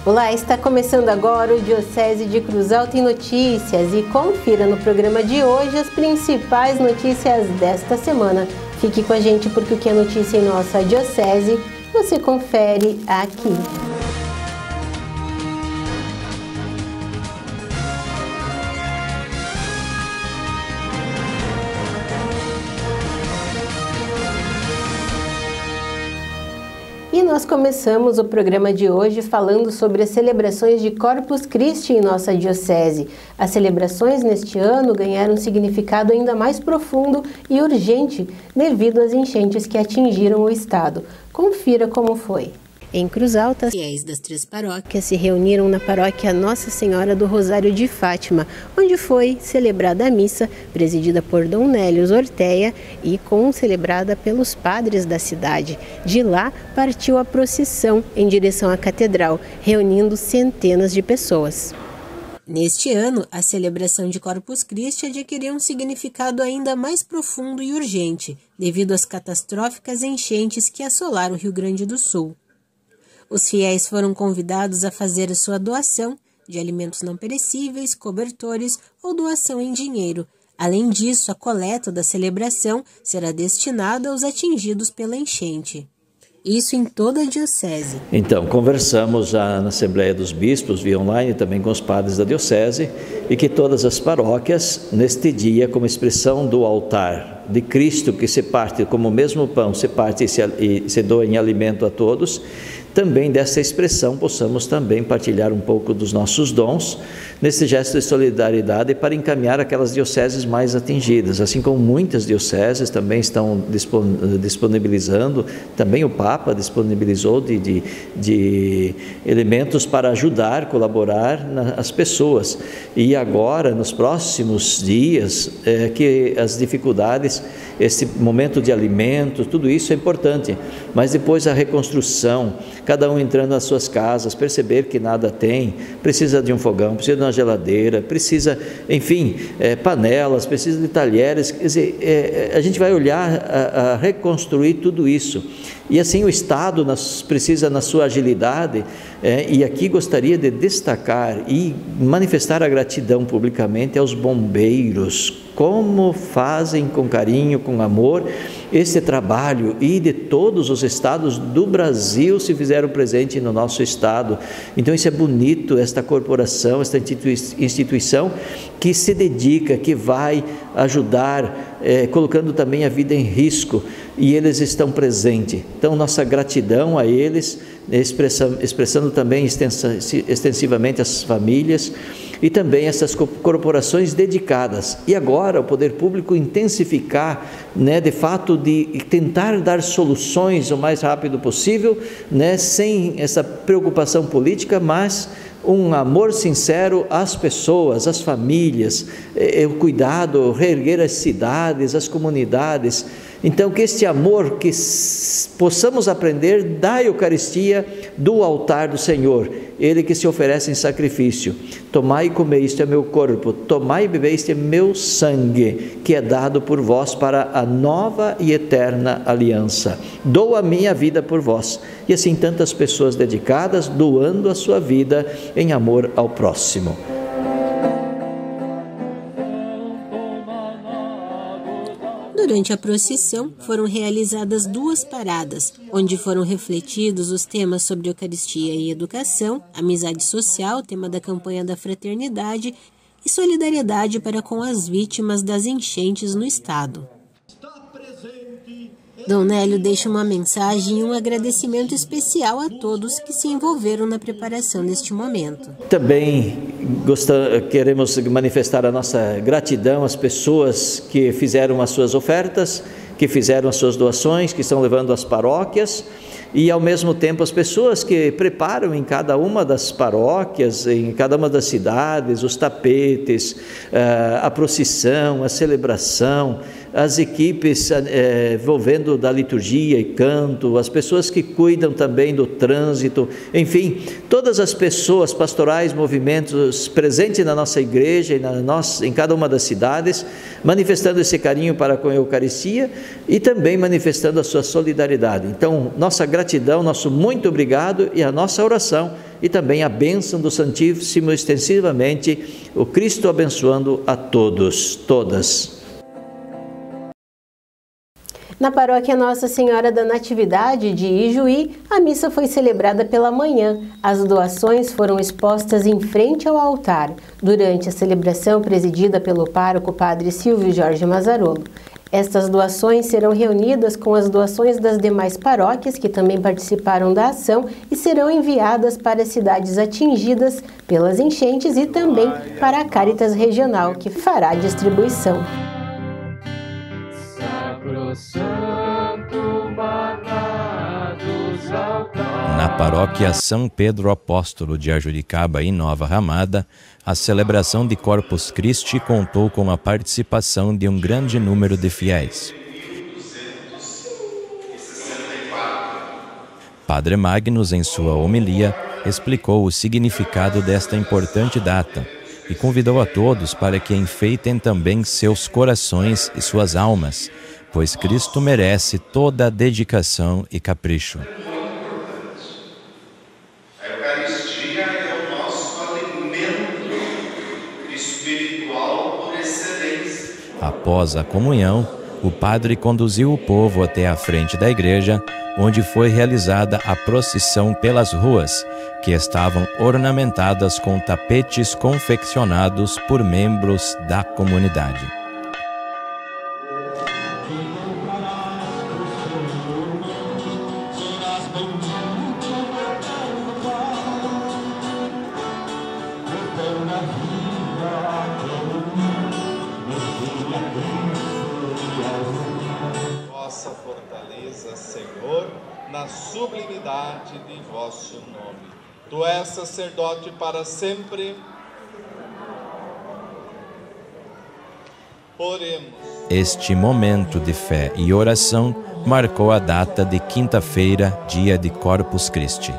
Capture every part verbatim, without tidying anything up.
Olá, está começando agora o Diocese de Cruz Alta em Notícias e confira no programa de hoje as principais notícias desta semana. Fique com a gente porque o que é notícia em nossa Diocese você confere aqui. E nós começamos o programa de hoje falando sobre as celebrações de Corpus Christi em nossa Diocese. As celebrações neste ano ganharam um significado ainda mais profundo e urgente devido às enchentes que atingiram o estado. Confira como foi. Em Cruz Alta, os fiéis das três paróquias se reuniram na paróquia Nossa Senhora do Rosário de Fátima, onde foi celebrada a missa, presidida por Dom Nélios Orteia e concelebrada pelos padres da cidade. De lá, partiu a procissão em direção à catedral, reunindo centenas de pessoas. Neste ano, a celebração de Corpus Christi adquiriu um significado ainda mais profundo e urgente, devido às catastróficas enchentes que assolaram o Rio Grande do Sul. Os fiéis foram convidados a fazer a sua doação de alimentos não perecíveis, cobertores ou doação em dinheiro. Além disso, a coleta da celebração será destinada aos atingidos pela enchente. Isso em toda a Diocese. Então, conversamos já na Assembleia dos Bispos, via online, também com os padres da Diocese, e que todas as paróquias, neste dia, como expressão do altar de Cristo, que se parte como o mesmo pão, se parte e se, e se doa em alimento a todos, também dessa expressão possamos também partilhar um pouco dos nossos dons nesse gesto de solidariedade para encaminhar aquelas dioceses mais atingidas, assim como muitas dioceses também estão disponibilizando, também o Papa disponibilizou de, de, de elementos para ajudar, colaborar nas pessoas. E agora, nos próximos dias, é, que as dificuldades, esse momento de alimento, tudo isso é importante, mas depois a reconstrução, cada um entrando nas suas casas, perceber que nada tem, precisa de um fogão, precisa de uma geladeira, precisa, enfim, é, panelas, precisa de talheres, quer dizer, é, a gente vai olhar a, a reconstruir tudo isso. E assim o Estado nas, precisa na sua agilidade, é, e aqui gostaria de destacar e manifestar a gratidão publicamente aos bombeiros, como fazem com carinho, com amor, esse trabalho, e de todos os estados do Brasil se fizeram presente no nosso estado. Então isso é bonito, esta corporação, esta instituição que se dedica, que vai ajudar, é, colocando também a vida em risco, e eles estão presentes. Então nossa gratidão a eles, expressando, expressando também extensivamente as famílias, e também essas corporações dedicadas. E agora o poder público intensificar, né, de fato, de tentar dar soluções o mais rápido possível, né, sem essa preocupação política, mas um amor sincero às pessoas, às famílias, é, o cuidado, reerguer as cidades, as comunidades. Então, que este amor, que possamos aprender da Eucaristia, do altar do Senhor, Ele que se oferece em sacrifício. Tomai e comei, este é meu corpo, tomai e bebei, este é meu sangue, que é dado por vós para a nova e eterna aliança. Dou a minha vida por vós. E assim tantas pessoas dedicadas, doando a sua vida em amor ao próximo. Durante a procissão, foram realizadas duas paradas, onde foram refletidos os temas sobre Eucaristia e educação, amizade social, tema da campanha da fraternidade, e solidariedade para com as vítimas das enchentes no estado. Dom Nélio deixa uma mensagem e um agradecimento especial a todos que se envolveram na preparação deste momento. Também gosta, queremos manifestar a nossa gratidão às pessoas que fizeram as suas ofertas, que fizeram as suas doações, que estão levando às paróquias, e ao mesmo tempo as pessoas que preparam em cada uma das paróquias, em cada uma das cidades, os tapetes, a procissão, a celebração, as equipes é, envolvendo da liturgia e canto, as pessoas que cuidam também do trânsito, enfim, todas as pessoas, pastorais, movimentos presentes na nossa igreja e na nossa, em cada uma das cidades, manifestando esse carinho para com a Eucaristia e também manifestando a sua solidariedade. Então, nossa gratidão, nosso muito obrigado e a nossa oração e também a bênção do Santíssimo extensivamente, o Cristo abençoando a todos, todas. Na paróquia Nossa Senhora da Natividade de Ijuí, a missa foi celebrada pela manhã. As doações foram expostas em frente ao altar, durante a celebração presidida pelo pároco Padre Silvio Jorge Mazzarolo. Estas doações serão reunidas com as doações das demais paróquias que também participaram da ação e serão enviadas para as cidades atingidas pelas enchentes e também para a Caritas Regional, que fará a distribuição. Na paróquia São Pedro Apóstolo de Arjuricaba, em Nova Ramada, a celebração de Corpus Christi contou com a participação de um grande número de fiéis. Padre Magnus, em sua homilia, explicou o significado desta importante data e convidou a todos para que enfeitem também seus corações e suas almas, pois Cristo merece toda a dedicação e capricho. A Eucaristia é o nosso alimento espiritual por excelência. Após a comunhão, o padre conduziu o povo até a frente da igreja, onde foi realizada a procissão pelas ruas, que estavam ornamentadas com tapetes confeccionados por membros da comunidade. Vossa fortaleza, Senhor, na sublimidade de vosso nome. Tu és sacerdote para sempre. Oremos. Este momento de fé e oração marcou a data de quinta-feira, dia de Corpus Christi.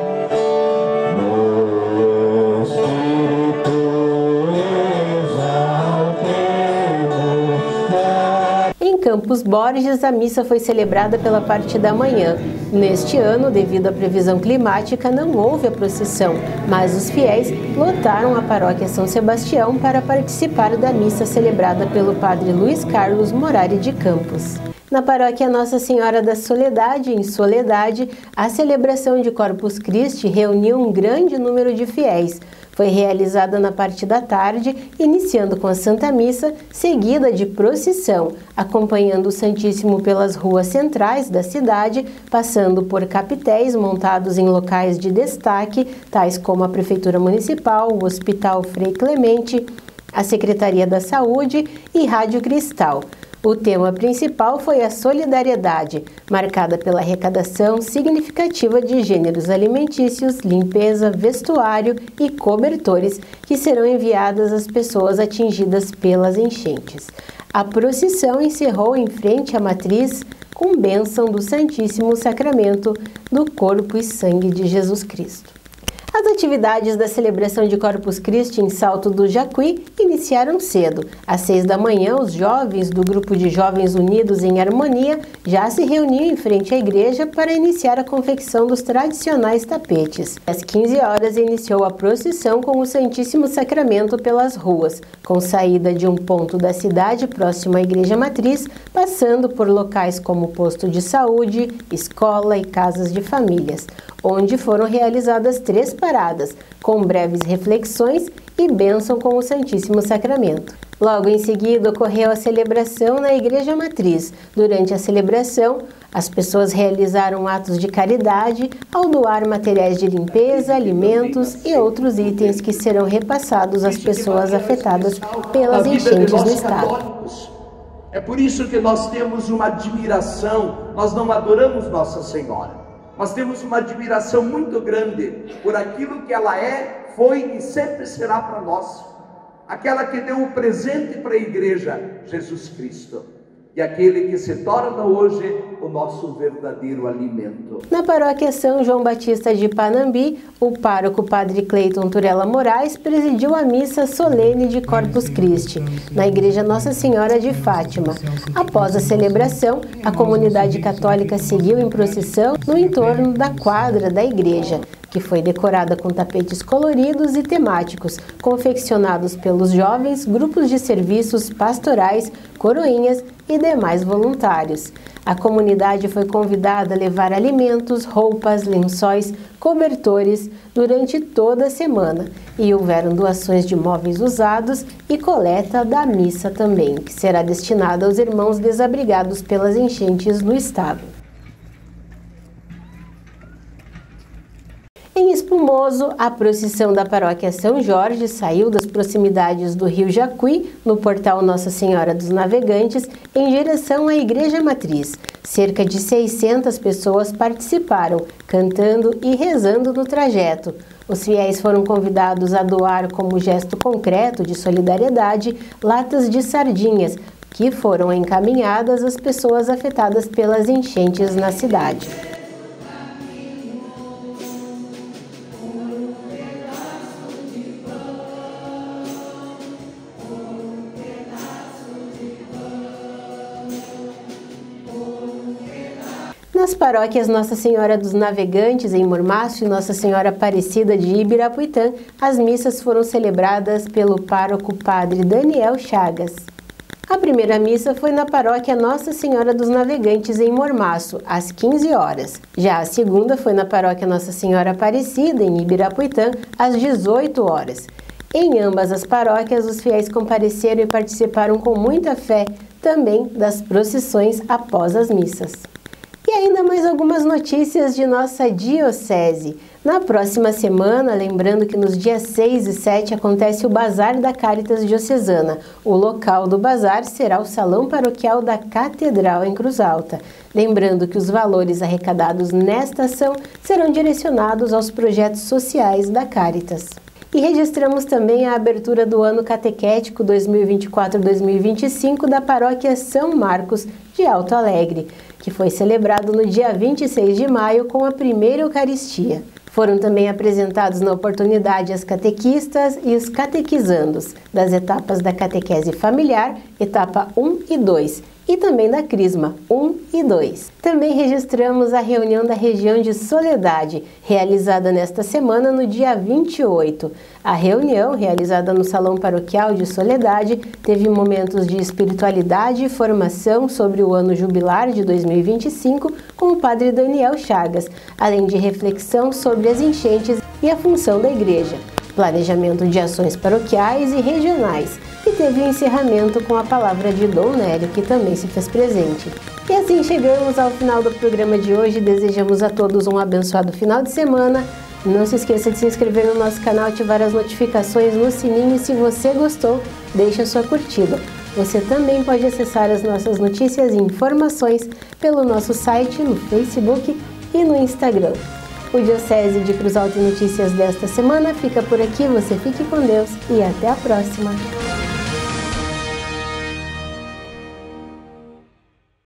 Em Campos Borges, a missa foi celebrada pela parte da manhã. Neste ano, devido à previsão climática, não houve a procissão, mas os fiéis lotaram a paróquia São Sebastião para participar da missa celebrada pelo padre Luiz Carlos Morari de Campos. Na paróquia Nossa Senhora da Soledade, em Soledade, a celebração de Corpus Christi reuniu um grande número de fiéis. Foi realizada na parte da tarde, iniciando com a Santa Missa, seguida de procissão, acompanhando o Santíssimo pelas ruas centrais da cidade, passando por capitéis montados em locais de destaque, tais como a Prefeitura Municipal, o Hospital Frei Clemente, a Secretaria da Saúde e Rádio Cristal. O tema principal foi a solidariedade, marcada pela arrecadação significativa de gêneros alimentícios, limpeza, vestuário e cobertores que serão enviados às pessoas atingidas pelas enchentes. A procissão encerrou em frente à matriz com bênção do Santíssimo Sacramento do Corpo e Sangue de Jesus Cristo. As atividades da celebração de Corpus Christi em Salto do Jacuí iniciaram cedo. Às seis da manhã, os jovens do Grupo de Jovens Unidos em Harmonia já se reuniam em frente à igreja para iniciar a confecção dos tradicionais tapetes. Às quinze horas, iniciou a procissão com o Santíssimo Sacramento pelas ruas, com saída de um ponto da cidade próximo à Igreja Matriz, passando por locais como posto de saúde, escola e casas de famílias, onde foram realizadas três paradas, com breves reflexões e bênção com o Santíssimo Sacramento. Logo em seguida, ocorreu a celebração na Igreja Matriz. Durante a celebração, as pessoas realizaram atos de caridade ao doar materiais de limpeza, alimentos e outros itens que serão repassados às pessoas afetadas pelas enchentes no estado. É por isso que nós temos uma admiração, nós não adoramos Nossa Senhora. Nós temos uma admiração muito grande por aquilo que ela é, foi e sempre será para nós. Aquela que deu o presente para a igreja, Jesus Cristo. e aquele que se torna hoje o nosso verdadeiro alimento. Na paróquia São João Batista de Panambi, o pároco Padre Cleiton Turella Moraes presidiu a missa solene de Corpus Christi, na Igreja Nossa Senhora de Fátima. Após a celebração, a comunidade católica seguiu em procissão no entorno da quadra da igreja, que foi decorada com tapetes coloridos e temáticos, confeccionados pelos jovens, grupos de serviços pastorais, coroinhas e demais voluntários. A comunidade foi convidada a levar alimentos, roupas, lençóis, cobertores durante toda a semana, e houveram doações de móveis usados e coleta da missa também, que será destinada aos irmãos desabrigados pelas enchentes no estado. Em Espumoso, a procissão da paróquia São Jorge saiu das proximidades do rio Jacuí, no portal Nossa Senhora dos Navegantes, em direção à Igreja Matriz. Cerca de seiscentas pessoas participaram, cantando e rezando no trajeto. Os fiéis foram convidados a doar, como gesto concreto de solidariedade, latas de sardinhas, que foram encaminhadas às pessoas afetadas pelas enchentes na cidade. Nas paróquias Nossa Senhora dos Navegantes, em Mormaço, e Nossa Senhora Aparecida de Ibirapuitã, as missas foram celebradas pelo pároco Padre Daniel Chagas. A primeira missa foi na paróquia Nossa Senhora dos Navegantes, em Mormaço, às quinze horas. Já a segunda foi na paróquia Nossa Senhora Aparecida, em Ibirapuitã, às dezoito horas. Em ambas as paróquias, os fiéis compareceram e participaram com muita fé também das procissões após as missas. E ainda mais algumas notícias de nossa diocese. Na próxima semana, lembrando que nos dias seis e sete acontece o Bazar da Caritas Diocesana. O local do bazar será o Salão Paroquial da Catedral em Cruz Alta. Lembrando que os valores arrecadados nesta ação serão direcionados aos projetos sociais da Caritas. E registramos também a abertura do ano catequético dois mil e vinte e quatro a dois mil e vinte e cinco da paróquia São Marcos de Alto Alegre, que foi celebrado no dia vinte e seis de maio com a primeira Eucaristia. Foram também apresentados na oportunidade as catequistas e os catequizandos das etapas da catequese familiar, etapa um e dois, e também da Crisma um e dois. Também registramos a reunião da região de Soledade, realizada nesta semana no dia vinte e oito. A reunião, realizada no Salão Paroquial de Soledade, teve momentos de espiritualidade e formação sobre o ano jubilar de dois mil e vinte e cinco com o Padre Daniel Chagas, além de reflexão sobre as enchentes e a função da Igreja, planejamento de ações paroquiais e regionais, e teve o encerramento com a palavra de Dom Nélio, que também se fez presente. E assim chegamos ao final do programa de hoje. Desejamos a todos um abençoado final de semana. Não se esqueça de se inscrever no nosso canal, ativar as notificações no sininho e, se você gostou, deixe a sua curtida. Você também pode acessar as nossas notícias e informações pelo nosso site, no Facebook e no Instagram. O Diocese de Cruz Alta e Notícias desta semana fica por aqui. Você fique com Deus e até a próxima!